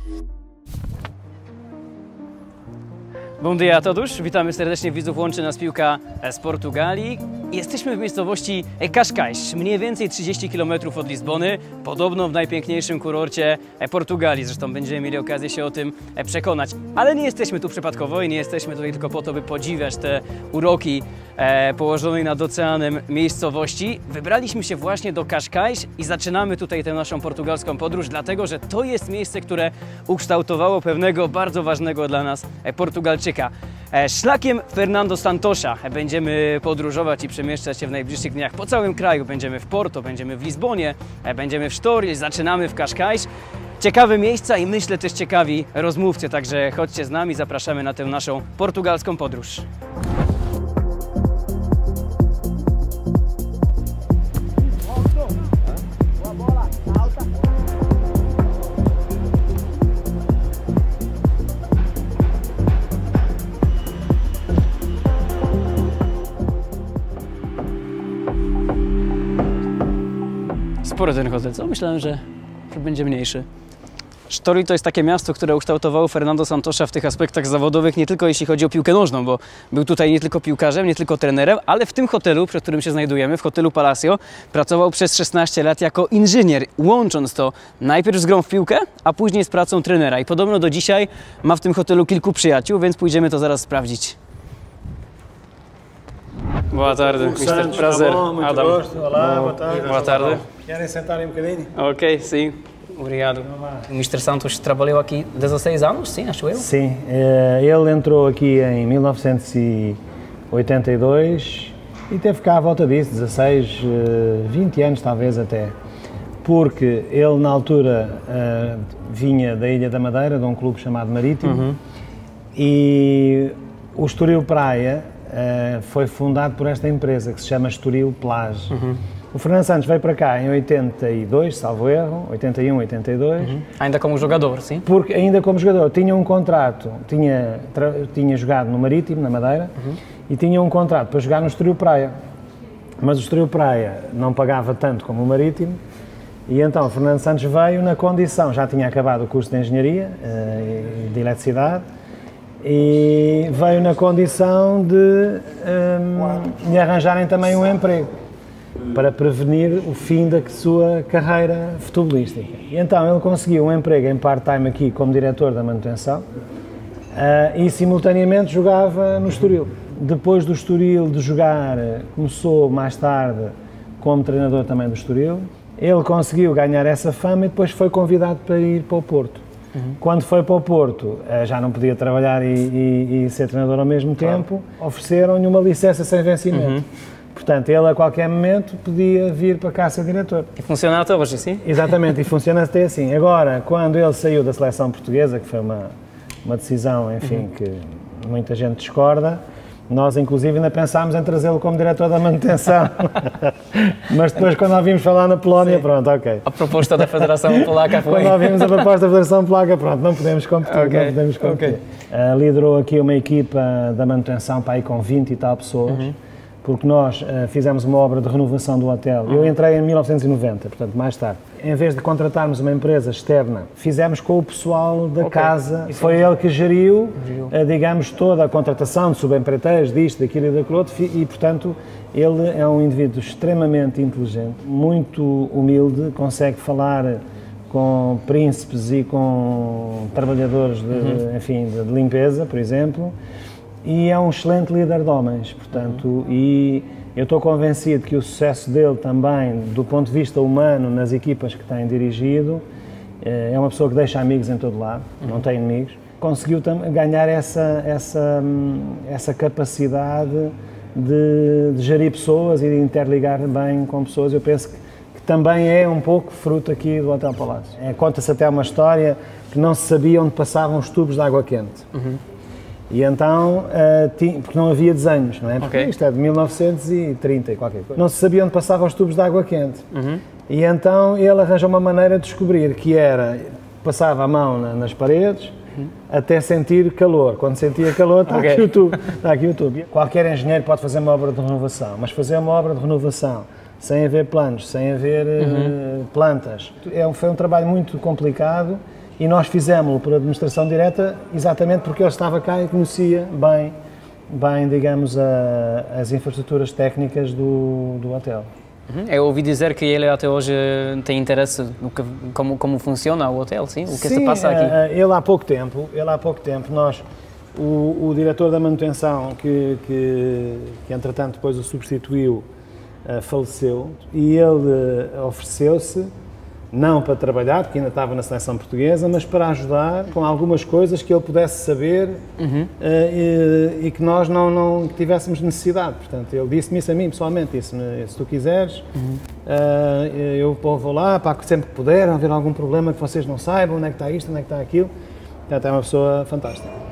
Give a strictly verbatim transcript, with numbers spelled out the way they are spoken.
Bom dia a todos, witamy serdecznie widzów Łączy Nas Piłka z Portugalii. Jesteśmy w miejscowości Cascais, mniej więcej trzydzieści kilometrów od Lizbony, podobno w najpiękniejszym kurorcie Portugalii. Zresztą będziemy mieli okazję się o tym przekonać. Ale nie jesteśmy tu przypadkowo i nie jesteśmy tutaj tylko po to, by podziwiać te uroki położonej nad oceanem miejscowości. Wybraliśmy się właśnie do Cascais i zaczynamy tutaj tę naszą portugalską podróż, dlatego że to jest miejsce, które ukształtowało pewnego bardzo ważnego dla nas Portugalczyka. Szlakiem Fernando Santosza będziemy podróżować i przemieszczać się w najbliższych dniach po całym kraju. Będziemy w Porto, będziemy w Lizbonie, będziemy w Estoril, zaczynamy w Cascais. Ciekawe miejsca i myślę też ciekawi rozmówcy, także chodźcie z nami, zapraszamy na tę naszą portugalską podróż. Spory ten hotel, co? Myślałem, że będzie mniejszy. Estoril to jest takie miasto, które ukształtowało Fernando Santosza w tych aspektach zawodowych, nie tylko jeśli chodzi o piłkę nożną, bo był tutaj nie tylko piłkarzem, nie tylko trenerem, ale w tym hotelu, przed którym się znajdujemy, w hotelu Palacio, pracował przez szesnaście lat jako inżynier, łącząc to najpierw z grą w piłkę, a później z pracą trenera. I podobno do dzisiaj ma w tym hotelu kilku przyjaciół, więc pójdziemy to zaraz sprawdzić. Boa tarde, mister Prazer. Adam. Olá, boa tarde. Boa tarde. Querem sentar um bocadinho? Ok, sim. Obrigado. O mister Santos trabalhou aqui dezesseis anos, sim, acho eu? Sim, ele entrou aqui em mil novecentos e oitenta e dois e teve cá à volta disso, dezesseis, vinte anos talvez até, porque ele na altura vinha da Ilha da Madeira, de um clube chamado Marítimo, uhum. E o Estoril Praia foi fundado por esta empresa que se chama Estoril Plage. Uhum. O Fernando Santos veio para cá em oitenta e dois, salvo erro, oitenta e um, oitenta e dois. Uhum. Ainda como jogador, sim? Porque ainda como jogador, tinha um contrato, tinha, tinha jogado no Marítimo, na Madeira, uhum. E tinha um contrato para jogar no Estoril Praia. Mas o Estoril Praia não pagava tanto como o Marítimo, e então o Fernando Santos veio na condição, já tinha acabado o curso de Engenharia e de Eletricidade, e veio na condição de um, lhe arranjarem também um emprego, para prevenir o fim da sua carreira futebolística. E então ele conseguiu um emprego em part-time aqui como diretor da manutenção uh, e simultaneamente jogava no Estoril. Depois do Estoril de jogar, começou mais tarde como treinador também do Estoril. Ele conseguiu ganhar essa fama e depois foi convidado para ir para o Porto. Uhum. Quando foi para o Porto, já não podia trabalhar e, e, e ser treinador ao mesmo tempo, claro. Ofereceram-lhe uma licença sem vencimento. Uhum. Portanto, ele a qualquer momento podia vir para cá ser diretor. E funciona até hoje, sim? Exatamente, e funciona até assim. Agora, quando ele saiu da seleção portuguesa, que foi uma, uma decisão, enfim, uhum. que muita gente discorda, nós inclusive ainda pensámos em trazê-lo como diretor da manutenção. Mas depois, quando ouvimos falar na Polónia, sim. Pronto, ok. A proposta da Federação Polaca foi... Quando ouvimos a proposta da Federação Polaca, pronto, não podemos competir, okay. não podemos competir. Okay. Uh, liderou aqui uma equipa da manutenção para ir com vinte e tal pessoas. Uhum. Porque nós uh, fizemos uma obra de renovação do hotel. Uhum. Eu entrei em mil novecentos e noventa, portanto, mais tarde. Em vez de contratarmos uma empresa externa, fizemos com o pessoal da okay. casa. Isso foi ele que geriu, uh, digamos, toda a contratação de subempreiteiros, disto, daquilo e daquilo outro, e, portanto, ele é um indivíduo extremamente inteligente, muito humilde, consegue falar com príncipes e com trabalhadores de, uhum. enfim, de, de limpeza, por exemplo. E é um excelente líder de homens, portanto, uhum. e eu estou convencido que o sucesso dele também, do ponto de vista humano, nas equipas que tem dirigido, é uma pessoa que deixa amigos em todo lado, uhum. não tem inimigos, conseguiu ganhar essa, essa, essa capacidade de, de gerir pessoas e de interligar bem com pessoas. Eu penso que, que também é um pouco fruto aqui do Hotel Palácio. É, conta-se até uma história que não se sabia onde passavam os tubos de água quente. Uhum. E então, uh, tinha, porque não havia desenhos, não é? Porque okay. isto é de mil novecentos e trinta e qualquer coisa. Não se sabia onde passavam os tubos de água quente. Uhum. E então ele arranjou uma maneira de descobrir que era, passava a mão na, nas paredes, uhum. até sentir calor. Quando sentia calor, está okay. aqui o tubo. Está aqui o tubo. Qualquer engenheiro pode fazer uma obra de renovação, mas fazer uma obra de renovação sem haver planos, sem haver uhum. uh, plantas, é, foi um trabalho muito complicado. e nós fizemos-lo por administração direta exatamente porque ele estava cá e conhecia bem, bem digamos, a, as infraestruturas técnicas do, do hotel. Uhum. Eu ouvi dizer que ele até hoje tem interesse no que, como, como funciona o hotel, sim? O que sim, se passa aqui? Sim, ele há pouco tempo, ele há pouco tempo, nós, o, o diretor da manutenção, que, que, que entretanto depois o substituiu, uh, faleceu, e ele uh, ofereceu-se, não para trabalhar, porque ainda estava na seleção portuguesa, mas para ajudar com algumas coisas que ele pudesse saber uhum. uh, e, e que nós não, não tivéssemos necessidade. Portanto, ele disse-me isso a mim, pessoalmente, disse-me, se tu quiseres, uhum. uh, eu vou lá, para sempre que puder, haver algum problema que vocês não saibam, onde é que está isto, onde é que está aquilo. Portanto, é uma pessoa fantástica.